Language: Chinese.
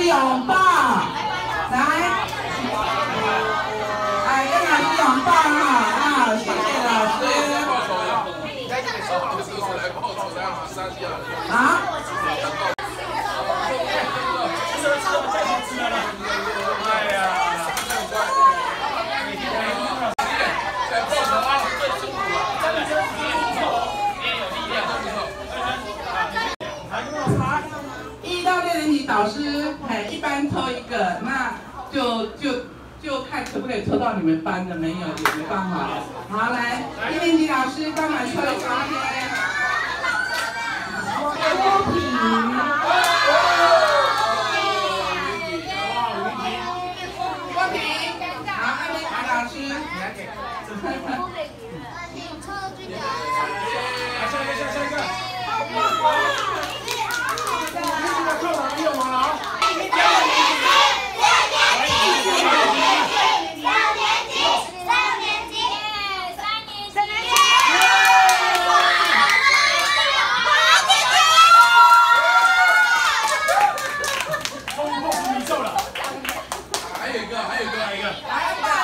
拥抱，来，跟老师拥抱哈啊！谢谢老师。啊？1到6年级导师，一般抽一个，那就看可不可以抽到你们班的，没有也没办法。好，来，1年级老师帮忙抽一抽签。郭品。郭品，好，2年级老师，你来给。下一个。还有一个。来，